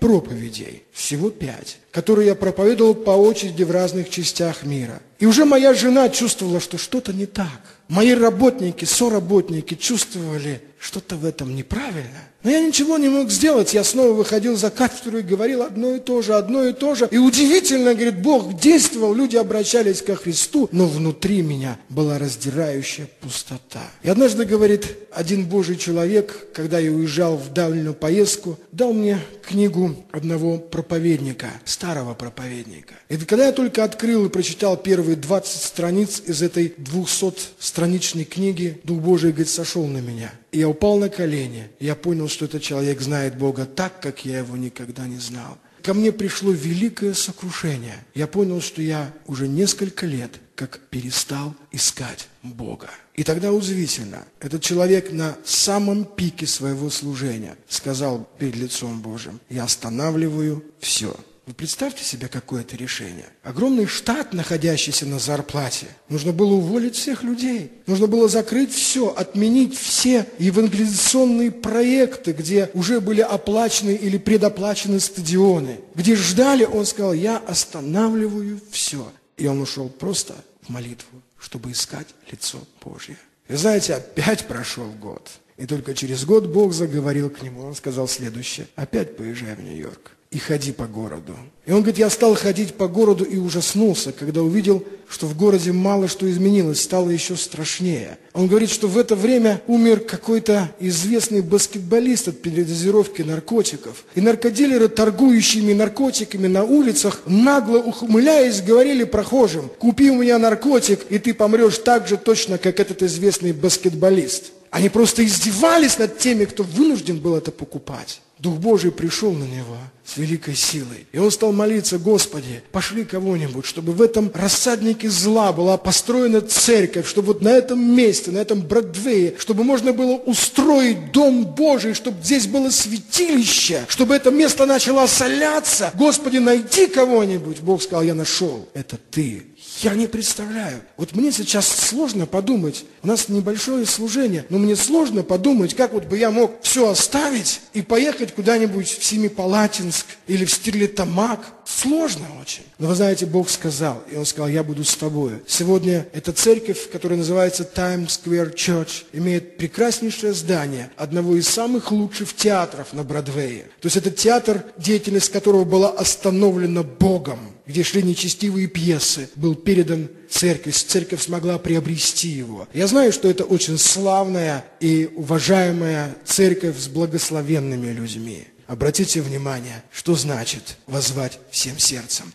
проповедей, всего 5, которые я проповедовал по очереди в разных частях мира. И уже моя жена чувствовала, что что-то не так. Мои работники, соработники чувствовали, что-то в этом неправильно. Но я ничего не мог сделать. Я снова выходил за кафедру и говорил одно и то же, одно и то же. И удивительно, говорит, Бог действовал, люди обращались ко Христу, но внутри меня была раздирающая пустота. И однажды, говорит, один Божий человек, когда я уезжал в дальнюю поездку, дал мне книгу одного проповедника, старого проповедника. И когда я только открыл и прочитал первые 20 страниц из этой 200-страничной книги, Дух Божий, говорит, сошел на меня. И я упал на колени. И я понял, что этот человек знает Бога так, как я его никогда не знал. Ко мне пришло великое сокрушение. Я понял, что я уже несколько лет как перестал искать Бога. И тогда удивительно, этот человек на самом пике своего служения сказал перед лицом Божьим: я останавливаю все. Вы представьте себе, какое это решение. Огромный штат, находящийся на зарплате. Нужно было уволить всех людей. Нужно было закрыть все, отменить все евангелизационные проекты, где уже были оплачены или предоплачены стадионы. Где ждали, он сказал: я останавливаю все. И он ушел просто в молитву, чтобы искать лицо Божье. И знаете, опять прошел год. И только через год Бог заговорил к нему. Он сказал следующее: опять поезжай в Нью-Йорк и ходи по городу. И он говорит, я стал ходить по городу и ужаснулся, когда увидел, что в городе мало что изменилось, стало еще страшнее. Он говорит, что в это время умер какой-то известный баскетболист от передозировки наркотиков. И наркодилеры, торгующими наркотиками на улицах, нагло ухмыляясь, говорили прохожим: купи у меня наркотик, и ты помрешь так же точно, как этот известный баскетболист. Они просто издевались над теми, кто вынужден был это покупать. Дух Божий пришел на него с великой силой. И он стал молиться: Господи, пошли кого-нибудь, чтобы в этом рассаднике зла была построена церковь, чтобы вот на этом месте, на этом Бродвее, чтобы можно было устроить Дом Божий, чтобы здесь было святилище, чтобы это место начало осоляться. Господи, найди кого-нибудь. Бог сказал: я нашел. Это ты. Я не представляю. Вот мне сейчас сложно подумать. У нас небольшое служение, но мне сложно подумать, как вот бы я мог все оставить и поехать куда-нибудь в Семипалатинск или в Стерлитамак. Сложно очень. Но вы знаете, Бог сказал, и Он сказал: я буду с тобой. Сегодня эта церковь, которая называется Times Square Church, имеет прекраснейшее здание одного из самых лучших театров на Бродвее. То есть это театр, деятельность которого была остановлена Богом, где шли нечестивые пьесы, был передан церкви, церковь смогла приобрести его. Я знаю, что это очень славная и уважаемая церковь с благословенными людьми. Обратите внимание, что значит воззвать всем сердцем.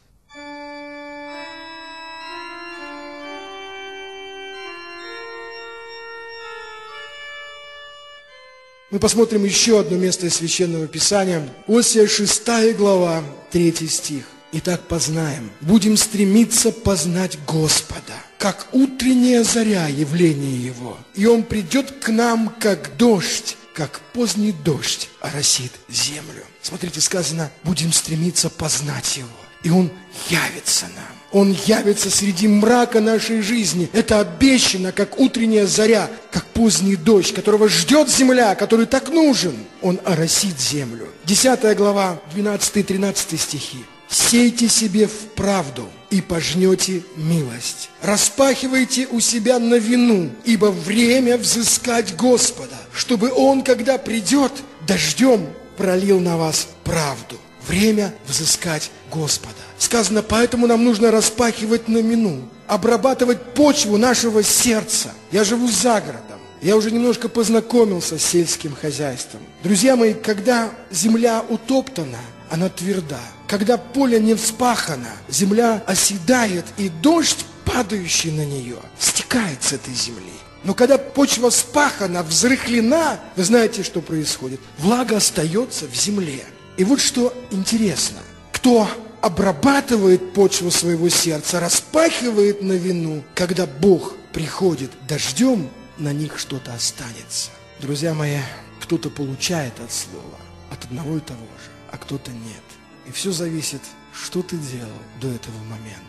Мы посмотрим еще одно место из Священного Писания. Осия 6 глава, 3 стих. Итак, познаем, будем стремиться познать Господа, как утренняя заря явление Его. И Он придет к нам, как дождь, как поздний дождь оросит землю. Смотрите, сказано, будем стремиться познать Его. И Он явится нам. Он явится среди мрака нашей жизни. Это обещано, как утренняя заря, как поздний дождь, которого ждет земля, который так нужен. Он оросит землю. 10 глава, 12-13 стихи. «Сейте себе в правду, и пожнете милость. Распахивайте у себя новину, ибо время взыскать Господа, чтобы Он, когда придет, дождем пролил на вас правду». Время взыскать Господа. Сказано, поэтому нам нужно распахивать новину, обрабатывать почву нашего сердца. Я живу за городом. Я уже немножко познакомился с сельским хозяйством. Друзья мои, когда земля утоптана, она тверда. Когда поле не вспахано, земля оседает, и дождь, падающий на нее, стекает с этой земли. Но когда почва вспахана, взрыхлена, вы знаете, что происходит? Влага остается в земле. И вот что интересно. Кто обрабатывает почву своего сердца, распахивает новину, когда Бог приходит дождем, на них что-то останется. Друзья мои, кто-то получает от слова, от одного и того же, а кто-то нет. И все зависит, что ты делал до этого момента.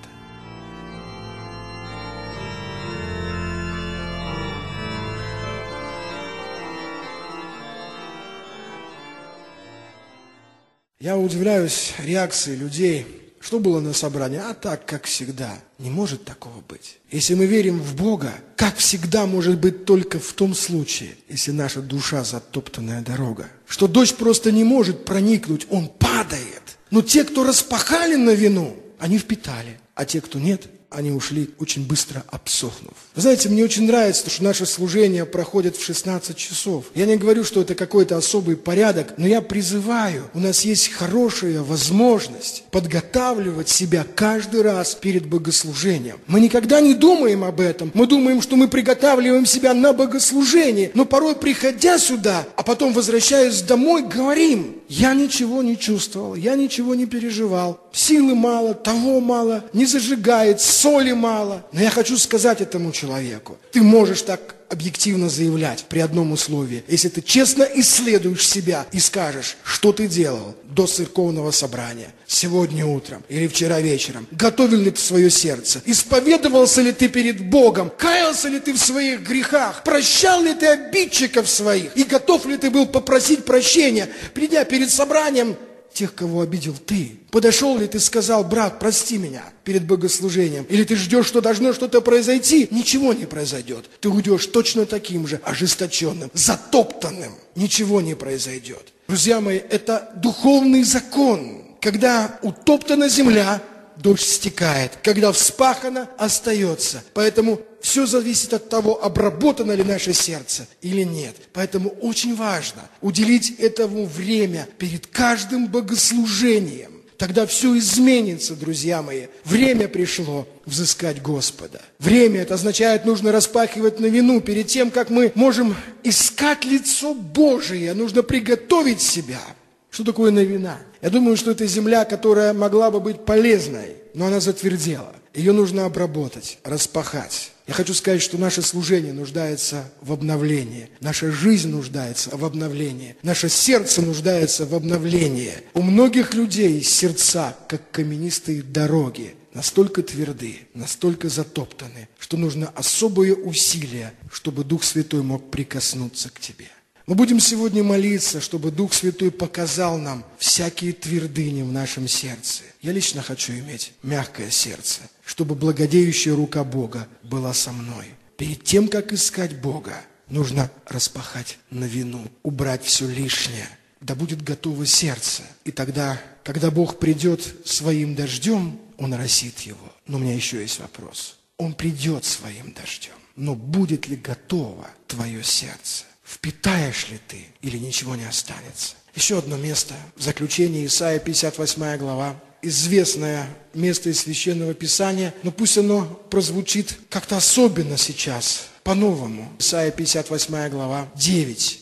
Я удивляюсь реакции людей. Что было на собрании? А так, как всегда. Не может такого быть. Если мы верим в Бога, как всегда может быть только в том случае, если наша душа затоптанная дорога. Что дождь просто не может проникнуть, он падает. Но те, кто распахали на вину, они впитали. А те, кто нет, они ушли очень быстро обсохнув. Вы знаете, мне очень нравится, что наше служение проходит в 16 часов. Я не говорю, что это какой-то особый порядок, но я призываю, у нас есть хорошая возможность подготавливать себя каждый раз перед богослужением. Мы никогда не думаем об этом. Мы думаем, что мы приготавливаем себя на богослужение, но порой, приходя сюда, а потом возвращаясь домой, говорим: я ничего не чувствовал, я ничего не переживал, силы мало, того мало, не зажигает, соли мало. Но я хочу сказать этому человеку: ты можешь так объективно заявлять при одном условии, если ты честно исследуешь себя и скажешь, что ты делал до церковного собрания, сегодня утром или вчера вечером. Готовил ли ты свое сердце? Исповедовался ли ты перед Богом? Каялся ли ты в своих грехах? Прощал ли ты обидчиков своих? И готов ли ты был попросить прощения, придя перед собранием тех, кого обидел ты? Подошел ли ты, сказал: брат, прости меня, перед богослужением? Или ты ждешь, что должно что-то произойти? Ничего не произойдет. Ты уйдешь точно таким же, ожесточенным, затоптанным. Ничего не произойдет. Друзья мои, это духовный закон. Когда утоптана земля, дождь стекает. Когда вспахано, остается. Поэтому все зависит от того, обработано ли наше сердце или нет. Поэтому очень важно уделить этому время перед каждым богослужением. Тогда все изменится, друзья мои. Время пришло взыскать Господа. Время, это означает, нужно распахивать новину. Перед тем, как мы можем искать лицо Божие, нужно приготовить себя. Что такое новина? Я думаю, что это земля, которая могла бы быть полезной, но она затвердела. Ее нужно обработать, распахать. Я хочу сказать, что наше служение нуждается в обновлении. Наша жизнь нуждается в обновлении. Наше сердце нуждается в обновлении. У многих людей сердца, как каменистые дороги, настолько тверды, настолько затоптаны, что нужно особое усилие, чтобы Дух Святой мог прикоснуться к тебе. Мы будем сегодня молиться, чтобы Дух Святой показал нам всякие твердыни в нашем сердце. Я лично хочу иметь мягкое сердце, чтобы благодеющая рука Бога была со мной. Перед тем, как искать Бога, нужно распахать новину, убрать все лишнее. Да будет готово сердце. И тогда, когда Бог придет своим дождем, Он оросит его. Но у меня еще есть вопрос. Он придет своим дождем, но будет ли готово твое сердце? Впитаешь ли ты, или ничего не останется? Еще одно место, в заключении Исайя 58 глава. Известное место из Священного Писания, но пусть оно прозвучит как-то особенно сейчас, по-новому. Исайя 58 глава, 9.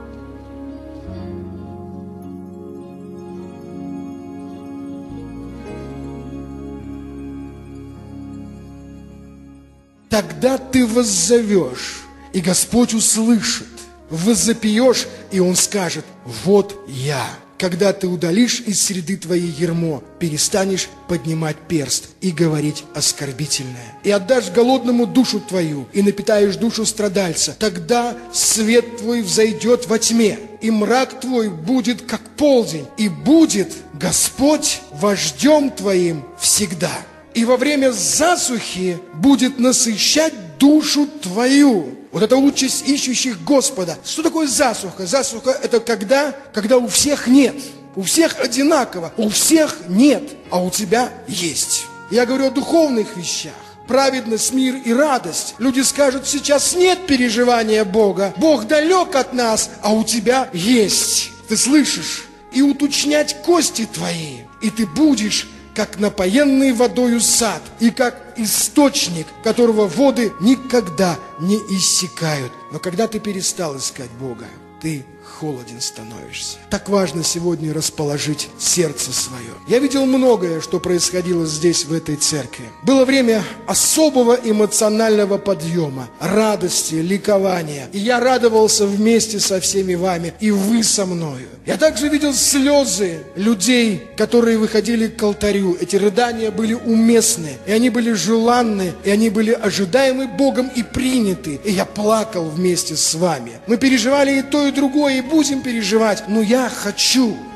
Тогда ты воззовешь, и Господь услышит. Воззапиешь, и Он скажет: вот я. Когда ты удалишь из среды твоей ярмо, перестанешь поднимать перст и говорить оскорбительное. И отдашь голодному душу твою, и напитаешь душу страдальца. Тогда свет твой взойдет во тьме, и мрак твой будет как полдень, и будет Господь вождем твоим всегда. И во время засухи будет насыщать душу твою. Вот это участь ищущих Господа. Что такое засуха? Засуха – это когда у всех нет. У всех одинаково. У всех нет, а у тебя есть. Я говорю о духовных вещах. Праведность, мир и радость. Люди скажут: сейчас нет переживания Бога. Бог далек от нас, а у тебя есть. Ты слышишь? И уточнять кости твои. И ты будешь как напоенный водою сад, и как источник, которого воды никогда не иссякают. Но когда ты перестал искать Бога, ты холоден становишься. Так важно сегодня расположить сердце свое. Я видел многое, что происходило здесь, в этой церкви. Было время особого эмоционального подъема, радости, ликования. И я радовался вместе со всеми вами, и вы со мною. Я также видел слезы людей, которые выходили к алтарю. Эти рыдания были уместны, и они были желанны, и они были ожидаемы Богом и приняты. И я плакал вместе с вами. Мы переживали и то, и другое, и будем переживать. Но я хочу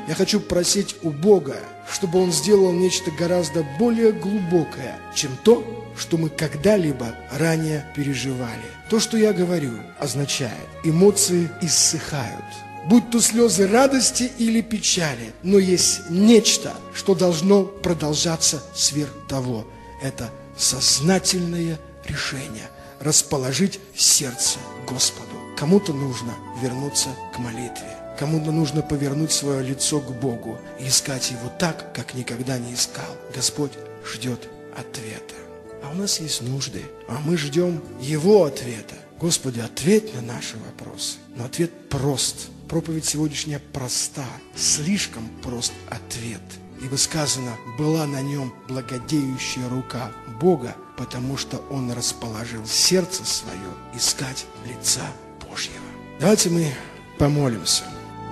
Я хочу просить у Бога, чтобы Он сделал нечто гораздо более глубокое, чем то, что мы когда-либо ранее переживали. То, что я говорю, означает, эмоции иссыхают. Будь то слезы радости или печали, но есть нечто, что должно продолжаться сверх того. Это сознательное решение расположить сердце Господу. Кому-то нужно вернуться к молитве. Кому-то нужно повернуть свое лицо к Богу и искать Его так, как никогда не искал. Господь ждет ответа. А у нас есть нужды, а мы ждем Его ответа. Господи, ответь на наши вопросы. Но ответ прост. Проповедь сегодняшняя проста. Слишком прост ответ. Ибо сказано, была на нем благодеющая рука Бога, потому что Он расположил сердце свое искать лица Божьего. Давайте мы помолимся.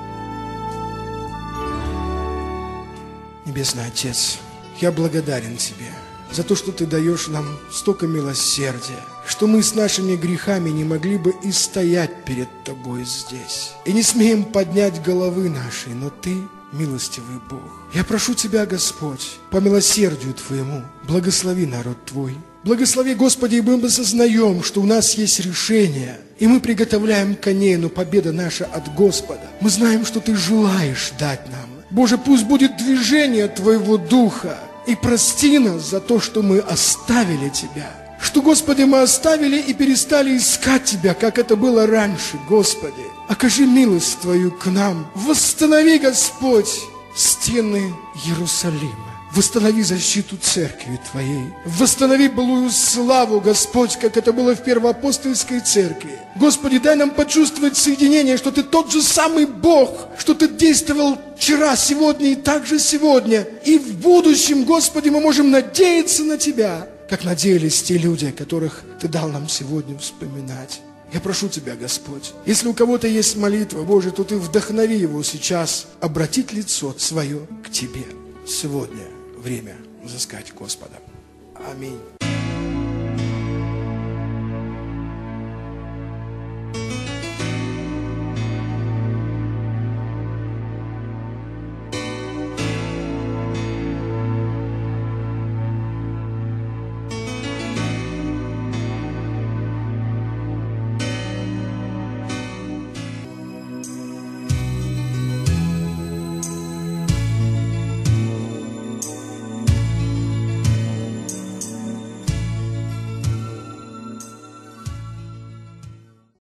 Небесный Отец, я благодарен Тебе за то, что Ты даешь нам столько милосердия, что мы с нашими грехами не могли бы и стоять перед Тобой здесь. И не смеем поднять головы наши, но Ты милостивый Бог. Я прошу Тебя, Господь, по милосердию Твоему, благослови народ Твой. Благослови, Господи, и мы сознаем, что у нас есть решение, и мы приготовляем коней, но победа наша от Господа. Мы знаем, что Ты желаешь дать нам. Боже, пусть будет движение Твоего Духа, и прости нас за то, что мы оставили Тебя. Что, Господи, мы оставили и перестали искать Тебя, как это было раньше, Господи. Окажи милость Твою к нам. Восстанови, Господь, стены Иерусалима. Восстанови защиту церкви Твоей. Восстанови былую славу, Господь, как это было в первоапостольской церкви. Господи, дай нам почувствовать соединение, что Ты тот же самый Бог, что Ты действовал вчера, сегодня и также сегодня. И в будущем, Господи, мы можем надеяться на Тебя, как надеялись те люди, которых Ты дал нам сегодня вспоминать. Я прошу Тебя, Господь, если у кого-то есть молитва, Боже, то Ты вдохнови его сейчас обратить лицо свое к Тебе. Сегодня время взыскать Господа. Аминь.